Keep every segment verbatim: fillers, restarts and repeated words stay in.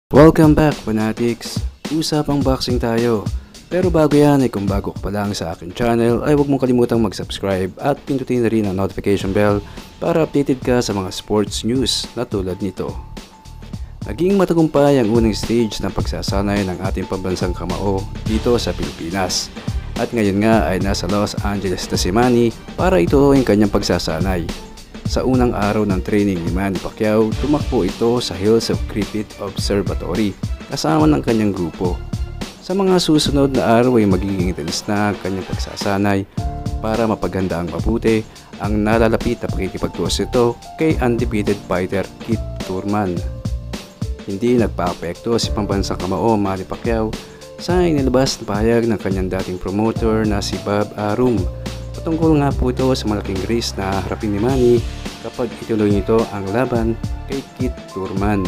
Welcome back, fanatics! Usapang boxing tayo. Pero bago yan ay kung bago ka pa lang sa aking channel ay huwag mong kalimutang mag-subscribe at pindutin na rin ang notification bell para updated ka sa mga sports news na tulad nito. Naging matagumpay ang unang stage ng pagsasanay ng ating pambansang kamao dito sa Pilipinas. At ngayon nga ay nasa Los Angeles na si Manny para ituloy ang kanyang pagsasanay. Sa unang araw ng training ni Manny Pacquiao, tumakbo ito sa Hills of Griffith Observatory kasama ng kanyang grupo. Sa mga susunod na araw ay magiging intense na ang kanyang pagsasanay para mapaganda ang mabuti ang nalalapit na pakikipagtuos ito kay undefeated fighter Keith Thurman. Hindi nagpa-apekto si pambansang kamao Manny Pacquiao sa inilabas na pahayag ng kanyang dating promoter na si Bob Arum. Patungkol nga po ito sa malaking risk na harapin ni Manny kapag ituloy nito ang laban kay Keith Thurman.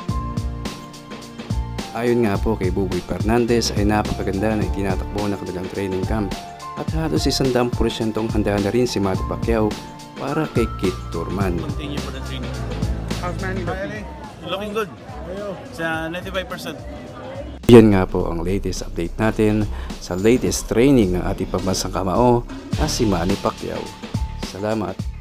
Ayon nga po kay Buboy Fernandez ay napakaganda na itinatakbo na kanilang training camp at halos isang daang porsyentong handa na rin si Manny Pacquiao para kay Keith Thurman. Continue for the training. How's Manny looking? Looking good. Sa ninety-five percent. Yan nga po ang latest update natin sa latest training ng ating pambansang kamao na si Manny Pacquiao. Salamat!